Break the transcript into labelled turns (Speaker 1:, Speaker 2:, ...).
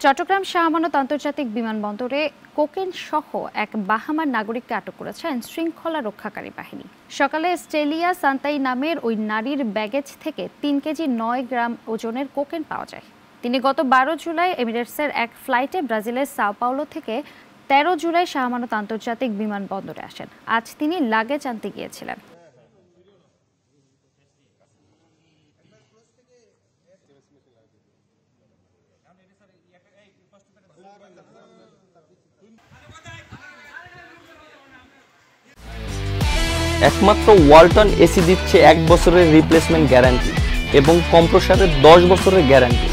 Speaker 1: চট্টগ্রাম শাহ আমানত আন্তর্জাতিক বিমানবন্দরে কোকেন সহ এক বাহামার নাগরিককে আটক করেছে আইনশৃঙ্খলা রক্ষাকারী বাহিনী। সকালে স্টেলিয়া সান্তাই নামের ওই নারীর ব্যাগেজ থেকে 3 কেজি 9 গ্রাম ওজনের কোকেন পাওয়া যায়। তিনি গত 12 জুলাই এমিরেটসের এক ফ্লাইটে ব্রাজিলের সাও পাওলো থেকে 13 জুলাই শাহ আমানত আন্তর্জাতিক বিমানবন্দরে আসেন। আজ তিনি লাগেজ আনতে গিয়েছিলেন।
Speaker 2: একমাত্র ওয়ালটন এসি দিচ্ছে 1 বছরের রিপ্লেসমেন্ট গ্যারান্টি এবং কম্প্রেসরের 10 বছরের গ্যারান্টি।